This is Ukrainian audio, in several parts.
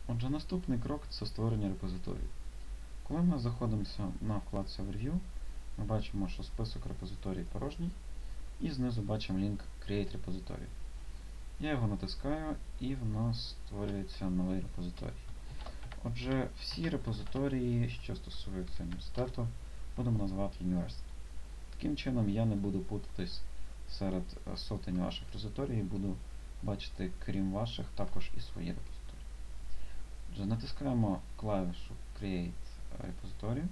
Отже, наступний крок – це створення репозиторію. Коли ми знаходимося на вкладці Overview, ми бачимо, що список репозиторій порожній, і знизу бачимо лінк Create Repository. Я його натискаю, і в нас створюється новий репозиторій. Отже, всі репозиторії, що стосуються університету, будемо називати University. Таким чином, я не буду путатись серед сотень ваших репозиторій, буду бачити, крім ваших, також і свої репозиторії. Отже, натискаємо клавішу Create Repository,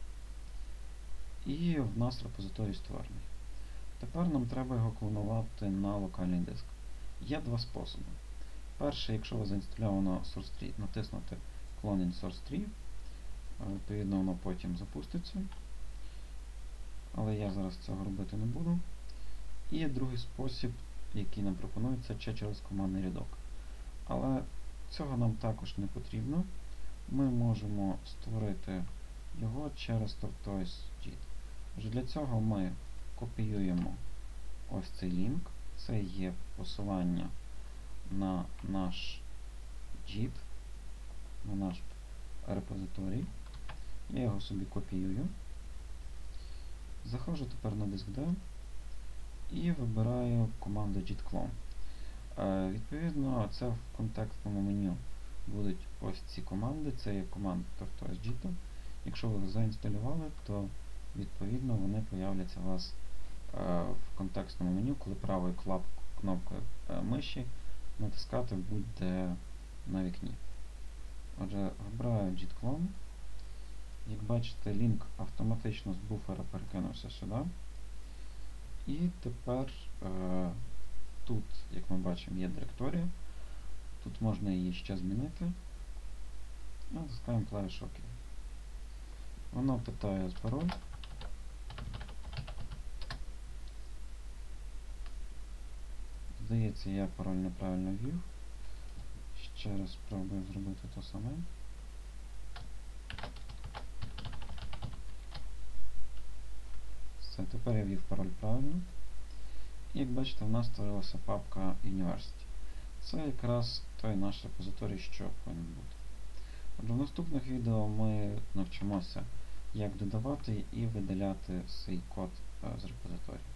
і в нас репозиторій створений. Тепер нам треба його клонувати на локальний диск. Є два способи. Перший, якщо у вас заінстальовано SourceTree, натиснути Clone in SourceTree, відповідно воно потім запуститься, але я зараз цього робити не буду. І другий спосіб, який нам пропонується, це через командний рядок. Але цього нам також не потрібно. Ми можемо створити його через Tortoise JIT. Отже, для цього ми копіюємо ось цей лінк. Це є посилання на наш JIT, на наш репозиторій. Я його собі копіюю. Заходжу тепер на диск D і вибираю команду git-clone. Відповідно, це в контекстному меню будуть ось ці команди. Це є команда Tortoise JIT. Якщо ви їх заінсталювали, то відповідно вони появляться у вас в контекстному меню, коли правою кнопкою миші натискати буде на вікні. Отже, вибираю git-clone. Як бачите, лінк автоматично з буфера перекинувся сюди. І тепер тут, як ми бачимо, є директорія. Тут можна її ще змінити. Натискаємо клавішу ОК. Воно питає пароль. Здається, я пароль неправильно ввів. Ще раз спробую зробити те саме. Все, тепер я ввів пароль правильно. І як бачите, в нас створилася папка University. Це якраз той наш репозиторій, що повинен бути. Отже, в наступних відео ми навчимося, як додавати і видаляти свій код з репозиторію.